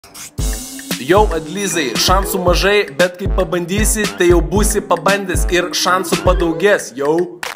Jau adlyzai, šansų mažai, bet kai pabandysi, tai jau būsi pabandęs ir šansų padaugės, jau.